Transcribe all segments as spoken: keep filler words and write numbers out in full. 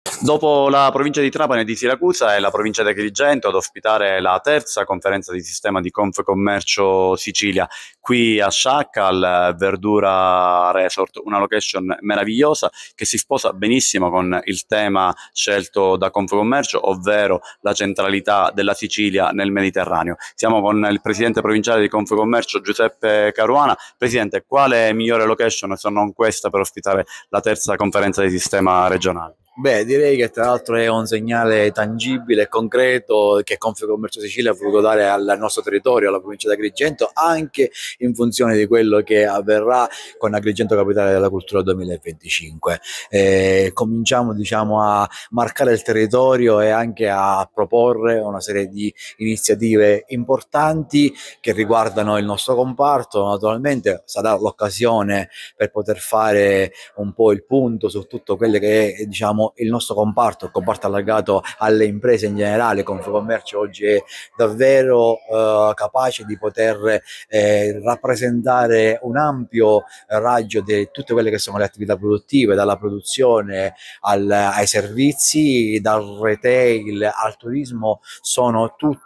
Dopo la provincia di Trapani e di Siracusa è la provincia di Agrigento ad ospitare la terza conferenza di sistema di Confcommercio Sicilia, qui a Sciacca al Verdura Resort, una location meravigliosa che si sposa benissimo con il tema scelto da Confcommercio, ovvero la centralità della Sicilia nel Mediterraneo. Siamo con il presidente provinciale di Confcommercio Giuseppe Caruana. Presidente, quale migliore location se non questa per ospitare la terza conferenza di sistema regionale? Beh, direi che tra l'altro è un segnale tangibile e concreto che Confcommercio Sicilia ha voluto dare al nostro territorio, alla provincia di Agrigento, anche in funzione di quello che avverrà con Agrigento Capitale della Cultura duemilaventicinque. Eh, cominciamo, diciamo, a marcare il territorio e anche a proporre una serie di iniziative importanti che riguardano il nostro comparto. Naturalmente sarà l'occasione per poter fare un po' il punto su tutto quello che è, diciamo, il nostro comparto, il comparto allargato alle imprese in generale. Confcommercio oggi è davvero eh, capace di poter eh, rappresentare un ampio raggio di tutte quelle che sono le attività produttive, dalla produzione al, ai servizi, dal retail al turismo. Sono tutte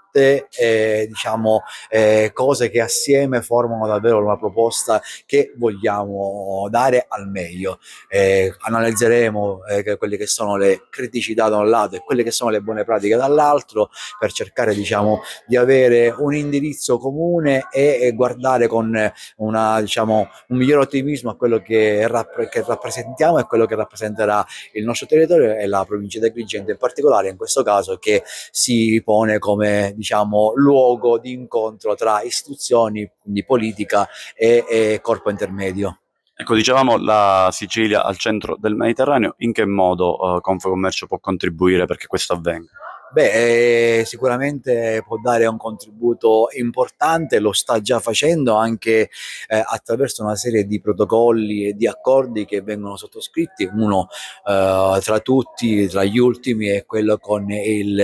Eh, diciamo eh, cose che assieme formano davvero una proposta che vogliamo dare al meglio. Eh, analizzeremo eh, quelle che sono le criticità da un lato e quelle che sono le buone pratiche dall'altro, per cercare, diciamo, di avere un indirizzo comune e, e guardare con una, diciamo, un migliore ottimismo a quello che, rapp- che rappresentiamo e quello che rappresenterà il nostro territorio e la provincia di Agrigento in particolare, in questo caso, che si pone come, diciamo, luogo di incontro tra istituzioni, quindi politica e, e corpo intermedio. Ecco, dicevamo la Sicilia al centro del Mediterraneo. In che modo eh, Confcommercio può contribuire perché questo avvenga? Beh, eh, sicuramente può dare un contributo importante, lo sta già facendo anche eh, attraverso una serie di protocolli e di accordi che vengono sottoscritti. Uno eh, tra tutti, tra gli ultimi, è quello con il,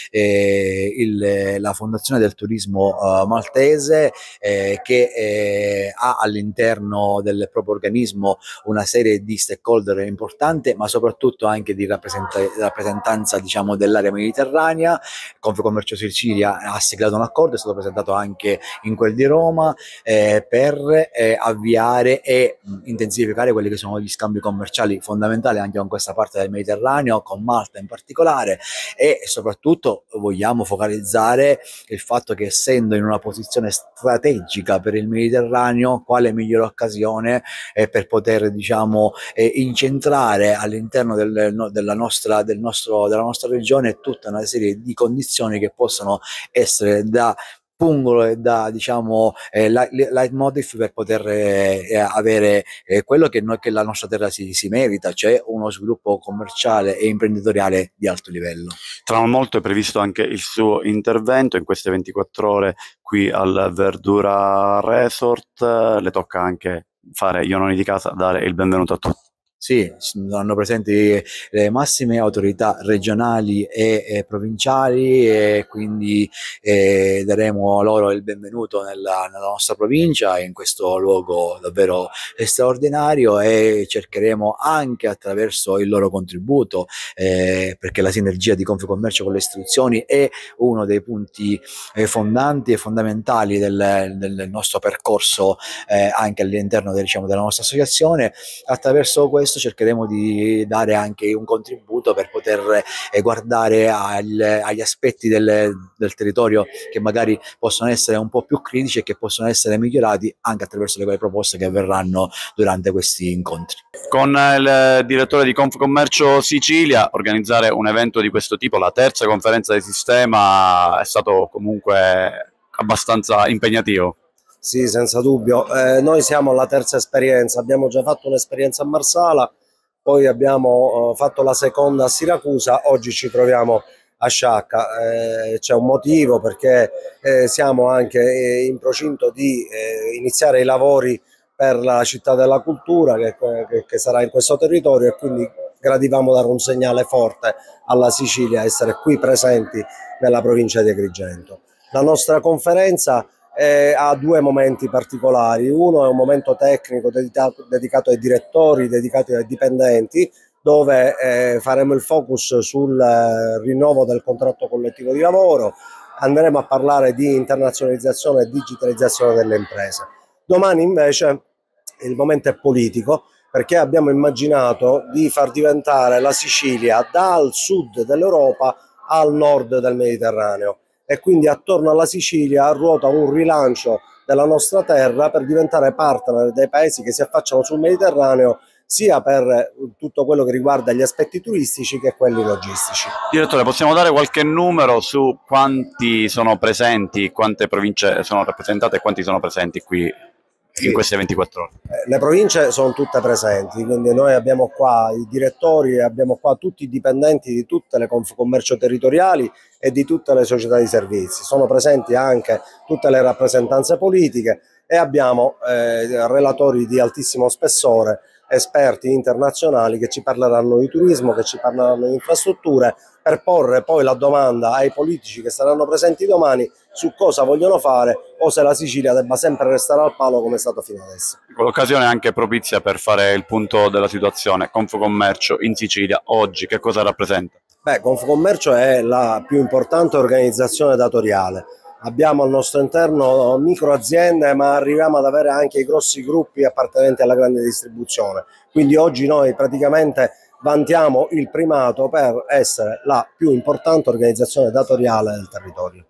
eh, il, la Fondazione del Turismo eh, Maltese, eh, che eh, ha all'interno del proprio organismo una serie di stakeholder importanti, ma soprattutto anche di rappresentanza, diciamo, dell'area mediterranea. Confcommercio Sicilia ha siglato un accordo, è stato presentato anche in quel di Roma, eh, per eh, avviare e mh, intensificare quelli che sono gli scambi commerciali fondamentali anche con questa parte del Mediterraneo, con Malta in particolare. E soprattutto vogliamo focalizzare il fatto che, essendo in una posizione strategica per il Mediterraneo, quale migliore occasione eh, per poter, diciamo, eh, incentrare all'interno del, no, della, nostra, del nostro, della nostra regione tutta una serie di condizioni che possono essere da pungolo e da, diciamo, eh, leitmotiv per poter eh, avere eh, quello che, noi, che la nostra terra si, si merita, cioè uno sviluppo commerciale e imprenditoriale di alto livello. Tra non molto è previsto anche il suo intervento in queste ventiquattro ore qui al Verdura Resort. Le tocca anche fare gli onori di casa, dare il benvenuto a tutti. Sì, saranno presenti le massime autorità regionali e, e provinciali, e quindi eh, daremo loro il benvenuto nella, nella nostra provincia, in questo luogo davvero straordinario, e cercheremo anche attraverso il loro contributo, eh, perché la sinergia di Confcommercio con le istituzioni è uno dei punti eh, fondanti e fondamentali del, del nostro percorso, eh, anche all'interno, diciamo, della nostra associazione. Attraverso questo cercheremo di dare anche un contributo per poter eh, guardare al, agli aspetti del, del territorio che magari possono essere un po' più critici e che possono essere migliorati anche attraverso le varie proposte che avverranno durante questi incontri. Con il direttore di Confcommercio Sicilia, organizzare un evento di questo tipo, la terza conferenza di sistema, è stato comunque abbastanza impegnativo. Sì, senza dubbio. Eh, noi siamo alla terza esperienza, abbiamo già fatto un'esperienza a Marsala, poi abbiamo eh, fatto la seconda a Siracusa, oggi ci troviamo a Sciacca. Eh, c'è un motivo, perché eh, siamo anche eh, in procinto di eh, iniziare i lavori per la città della cultura che, che, che sarà in questo territorio, e quindi gradivamo dare un segnale forte alla Sicilia, essere qui presenti nella provincia di Agrigento. La nostra conferenza Eh, ha due momenti particolari. Uno è un momento tecnico dedicato, dedicato ai direttori, dedicato ai dipendenti, dove eh, faremo il focus sul eh, rinnovo del contratto collettivo di lavoro, andremo a parlare di internazionalizzazione e digitalizzazione delle imprese. Domani invece il momento è politico, perché abbiamo immaginato di far diventare la Sicilia dal sud dell'Europa al nord del Mediterraneo, e quindi attorno alla Sicilia ruota un rilancio della nostra terra per diventare partner dei paesi che si affacciano sul Mediterraneo, sia per tutto quello che riguarda gli aspetti turistici che quelli logistici. Direttore, possiamo dare qualche numero su quanti sono presenti, quante province sono rappresentate e quanti sono presenti qui in queste ventiquattro ore? Le province sono tutte presenti, quindi noi abbiamo qua i direttori, abbiamo qua tutti i dipendenti di tutte le Confcommercio territoriali e di tutte le società di servizi. Sono presenti anche tutte le rappresentanze politiche e abbiamo eh, relatori di altissimo spessore, esperti internazionali che ci parleranno di turismo, che ci parleranno di infrastrutture, per porre poi la domanda ai politici che saranno presenti domani su cosa vogliono fare, o se la Sicilia debba sempre restare al palo come è stato fino adesso. L'occasione è anche propizia per fare il punto della situazione. Confcommercio in Sicilia oggi che cosa rappresenta? Beh, Confcommercio è la più importante organizzazione datoriale. Abbiamo al nostro interno micro aziende, ma arriviamo ad avere anche i grossi gruppi appartenenti alla grande distribuzione. Quindi oggi noi praticamente vantiamo il primato per essere la più importante organizzazione datoriale del territorio.